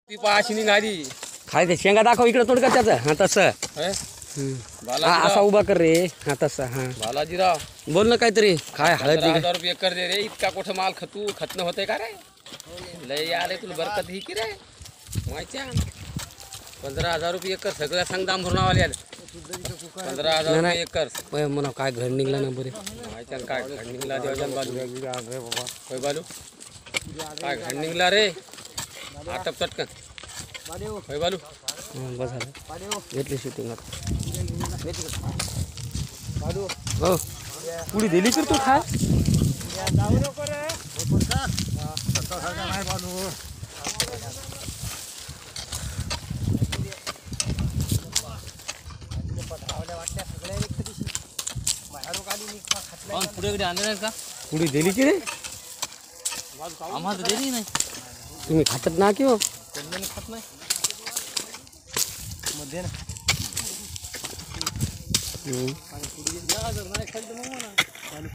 ती पाशी निघाली. खाय ते शेंगा दाखव इकडे तोड का त्याचं. हा तसं हे? हा असा उभा कर रे. हा तसं. हा बालाजीराव बोल ना काहीतरी. काय हळद 15,000 रुपये एकर दे रे. इतका कुठं माल खतन होतंय का रे? लय आले तुला बरकत ही की रे माहिती 15,000 रुपये एकर सगळ्या संग दाम भरून आले 15,000 रुपये एकर. म्हणा काय घर निघला ना बरे. माहिती काय घड निघला देवजन बालू. होय बालू काय घड निघला रे. आटप चटकन होय बालू. बस झालं घेतली शूटिंग हो पुढे दिली तर तू खा. पुढे दिली की रे आम्हाला दिली नाही. तुम्ही खातात ना किंवा खात नाही मध्ये ना.